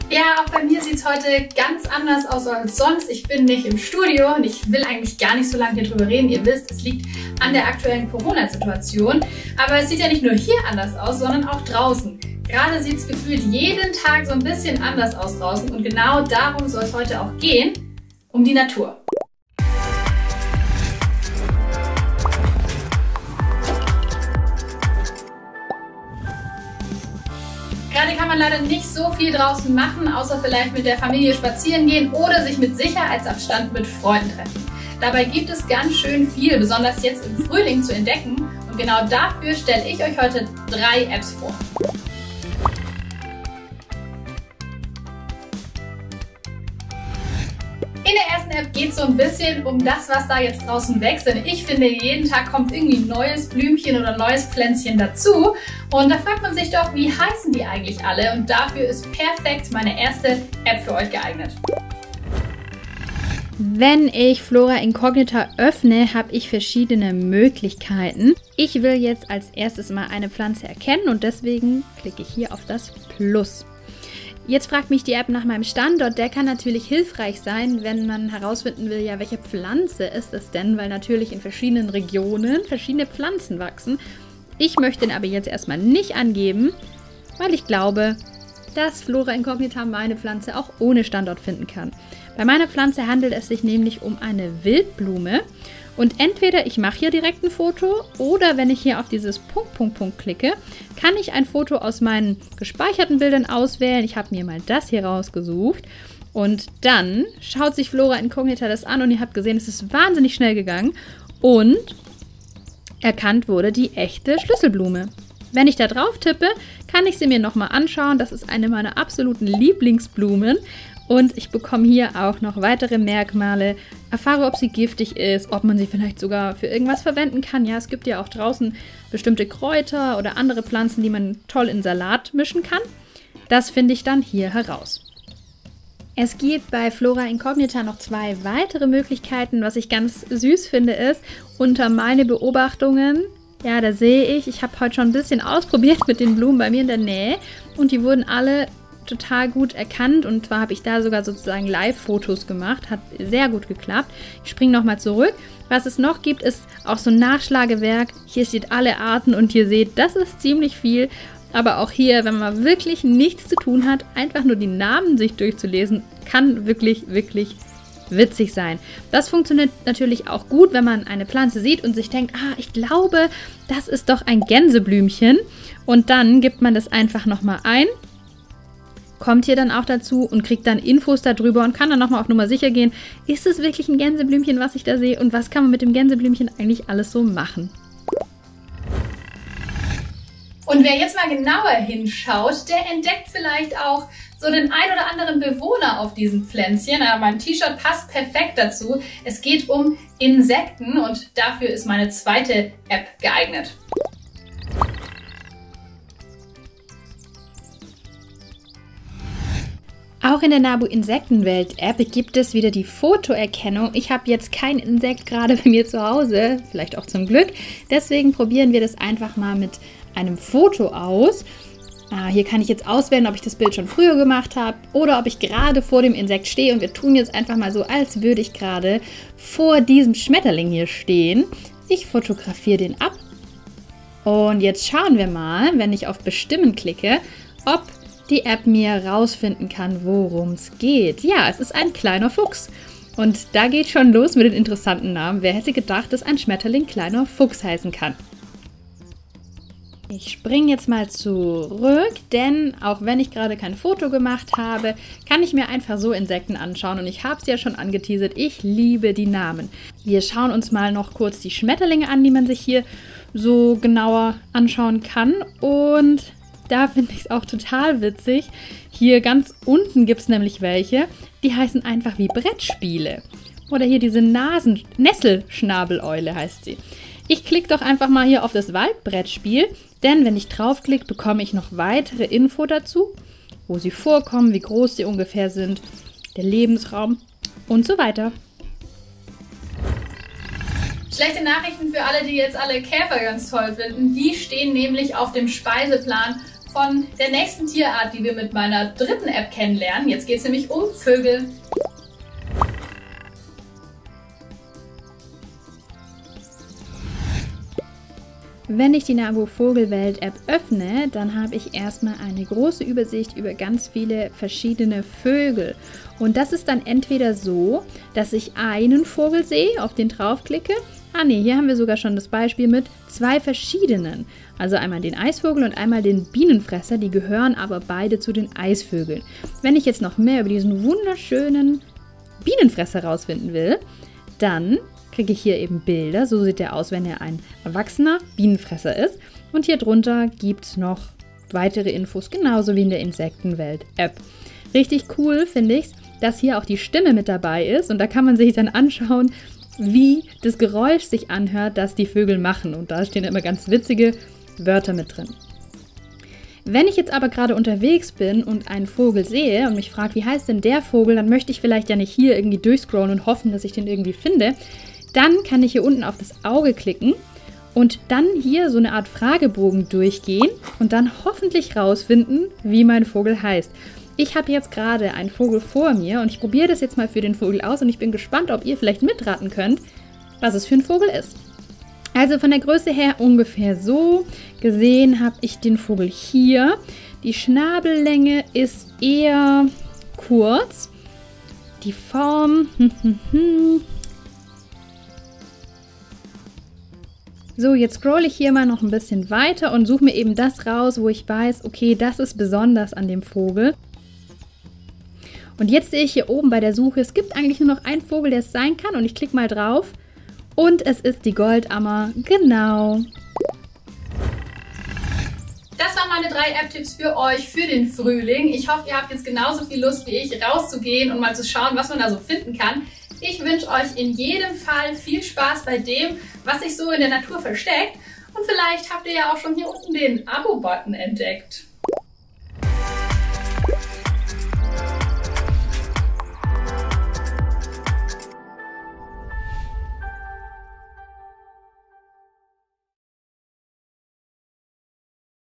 Ja, auch bei mir sieht es heute ganz anders aus als sonst. Ich bin nicht im Studio und ich will eigentlich gar nicht so lange hier drüber reden. Ihr wisst, es liegt an der aktuellen Corona-Situation. Aber es sieht ja nicht nur hier anders aus, sondern auch draußen. Gerade sieht es gefühlt jeden Tag so ein bisschen anders aus draußen. Und genau darum soll es heute auch gehen, um die Natur. Gerade kann man leider nicht so viel draußen machen, außer vielleicht mit der Familie spazieren gehen oder sich mit Sicherheitsabstand mit Freunden treffen. Dabei gibt es ganz schön viel, besonders jetzt im Frühling, zu entdecken. Und genau dafür stelle ich euch heute 3 Apps vor. In der ersten App geht es so ein bisschen um das, was da jetzt draußen wächst. Denn ich finde, jeden Tag kommt irgendwie ein neues Blümchen oder ein neues Pflänzchen dazu. Und da fragt man sich doch, wie heißen die eigentlich alle? Und dafür ist perfekt meine erste App für euch geeignet. Wenn ich Flora Incognita öffne, habe ich verschiedene Möglichkeiten. Ich will jetzt als erstes mal eine Pflanze erkennen und deswegen klicke ich hier auf das Plus. Jetzt fragt mich die App nach meinem Standort. Der kann natürlich hilfreich sein, wenn man herausfinden will, ja, welche Pflanze ist es denn, weil natürlich in verschiedenen Regionen verschiedene Pflanzen wachsen. Ich möchte den aber jetzt erstmal nicht angeben, weil ich glaube, dass Flora Incognita meine Pflanze auch ohne Standort finden kann. Bei meiner Pflanze handelt es sich nämlich um eine Wildblume. Und entweder ich mache hier direkt ein Foto oder wenn ich hier auf dieses Punkt klicke, kann ich ein Foto aus meinen gespeicherten Bildern auswählen. Ich habe mir mal das hier rausgesucht und dann schaut sich Flora Incognita das an und ihr habt gesehen, es ist wahnsinnig schnell gegangen und erkannt wurde die echte Schlüsselblume. Wenn ich da drauf tippe, kann ich sie mir nochmal anschauen. Das ist eine meiner absoluten Lieblingsblumen. Und ich bekomme hier auch noch weitere Merkmale, erfahre, ob sie giftig ist, ob man sie vielleicht sogar für irgendwas verwenden kann. Ja, es gibt ja auch draußen bestimmte Kräuter oder andere Pflanzen, die man toll in Salat mischen kann. Das finde ich dann hier heraus. Es gibt bei Flora Incognita noch 2 weitere Möglichkeiten. Was ich ganz süß finde ist, unter meine Beobachtungen, ja, da sehe ich habe heute schon ein bisschen ausprobiert mit den Blumen bei mir in der Nähe und die wurden alle total gut erkannt und zwar habe ich da sogar sozusagen Live-Fotos gemacht, hat sehr gut geklappt. Ich springe nochmal zurück. Was es noch gibt, ist auch so ein Nachschlagewerk. Hier steht alle Arten und ihr seht, das ist ziemlich viel. Aber auch hier, wenn man wirklich nichts zu tun hat, einfach nur die Namen sich durchzulesen, kann wirklich, wirklich witzig sein. Das funktioniert natürlich auch gut, wenn man eine Pflanze sieht und sich denkt, ich glaube, das ist doch ein Gänseblümchen. Und dann gibt man das einfach nochmal ein. Kommt hier dann auch dazu und kriegt dann Infos darüber und kann dann nochmal auf Nummer sicher gehen, ist es wirklich ein Gänseblümchen, was ich da sehe und was kann man mit dem Gänseblümchen eigentlich alles so machen. Und wer jetzt mal genauer hinschaut, der entdeckt vielleicht auch so den ein oder anderen Bewohner auf diesen Pflänzchen. Mein T-Shirt passt perfekt dazu. Es geht um Insekten und dafür ist meine zweite App geeignet. Auch in der Nabu Insektenwelt App gibt es wieder die Fotoerkennung. Ich habe jetzt kein Insekt gerade bei mir zu Hause, vielleicht auch zum Glück. Deswegen probieren wir das einfach mal mit einem Foto aus. Hier kann ich jetzt auswählen, ob ich das Bild schon früher gemacht habe oder ob ich gerade vor dem Insekt stehe. Und wir tun jetzt einfach mal so, als würde ich gerade vor diesem Schmetterling hier stehen. Ich fotografiere den ab. Und jetzt schauen wir mal, wenn ich auf Bestimmen klicke, ob die App mir rausfinden kann, worum es geht. Ja, es ist ein kleiner Fuchs. Und da geht schon los mit den interessanten Namen. Wer hätte gedacht, dass ein Schmetterling kleiner Fuchs heißen kann? Ich springe jetzt mal zurück, denn auch wenn ich gerade kein Foto gemacht habe, kann ich mir einfach so Insekten anschauen. Und ich habe es ja schon angeteasert, ich liebe die Namen. Wir schauen uns mal noch kurz die Schmetterlinge an, die man sich hier so genauer anschauen kann. Und da finde ich es auch total witzig. Hier ganz unten gibt es nämlich welche, die heißen einfach wie Brettspiele. Oder hier diese Nesselschnabeleule heißt sie. Ich klicke doch einfach mal hier auf das Waldbrettspiel, denn wenn ich draufklicke, bekomme ich noch weitere Info dazu, wo sie vorkommen, wie groß sie ungefähr sind, der Lebensraum und so weiter. Schlechte Nachrichten für alle, die jetzt alle Käfer ganz toll finden. Die stehen nämlich auf dem Speiseplan von der nächsten Tierart, die wir mit meiner dritten App kennenlernen. Jetzt geht es nämlich um Vögel. Wenn ich die Nabu Vogelwelt App öffne, dann habe ich erstmal eine große Übersicht über ganz viele verschiedene Vögel. Und das ist dann entweder so, dass ich einen Vogel sehe, auf den draufklicke. Hier haben wir sogar schon das Beispiel mit 2 verschiedenen. Also einmal den Eisvogel und einmal den Bienenfresser, die gehören aber beide zu den Eisvögeln. Wenn ich jetzt noch mehr über diesen wunderschönen Bienenfresser rausfinden will, dann kriege ich hier eben Bilder. So sieht er aus, wenn er ein erwachsener Bienenfresser ist. Und hier drunter gibt es noch weitere Infos, genauso wie in der Insektenwelt-App. Richtig cool finde ich es, dass hier auch die Stimme mit dabei ist. Und da kann man sich dann anschauen, wie das Geräusch sich anhört, das die Vögel machen. Und da stehen immer ganz witzige Wörter mit drin. Wenn ich jetzt aber gerade unterwegs bin und einen Vogel sehe und mich frage, wie heißt denn der Vogel, dann möchte ich vielleicht ja nicht hier irgendwie durchscrollen und hoffen, dass ich den irgendwie finde. Dann kann ich hier unten auf das Auge klicken und dann hier so eine Art Fragebogen durchgehen und dann hoffentlich rausfinden, wie mein Vogel heißt. Ich habe jetzt gerade einen Vogel vor mir und ich probiere das jetzt mal für den Vogel aus und ich bin gespannt, ob ihr vielleicht mitraten könnt, was es für ein Vogel ist. Also von der Größe her ungefähr so. Gesehen habe ich den Vogel hier. Die Schnabellänge ist eher kurz. Die Form... So, jetzt scrolle ich hier mal noch ein bisschen weiter und suche mir eben das raus, wo ich weiß, okay, das ist besonders an dem Vogel. Und jetzt sehe ich hier oben bei der Suche, es gibt eigentlich nur noch einen Vogel, der es sein kann und ich klicke mal drauf und es ist die Goldammer, genau. Das waren meine 3 App-Tipps für euch für den Frühling. Ich hoffe, ihr habt jetzt genauso viel Lust wie ich, rauszugehen und mal zu schauen, was man da so finden kann. Ich wünsche euch in jedem Fall viel Spaß bei dem, was sich so in der Natur versteckt. Und vielleicht habt ihr ja auch schon hier unten den Abo-Button entdeckt.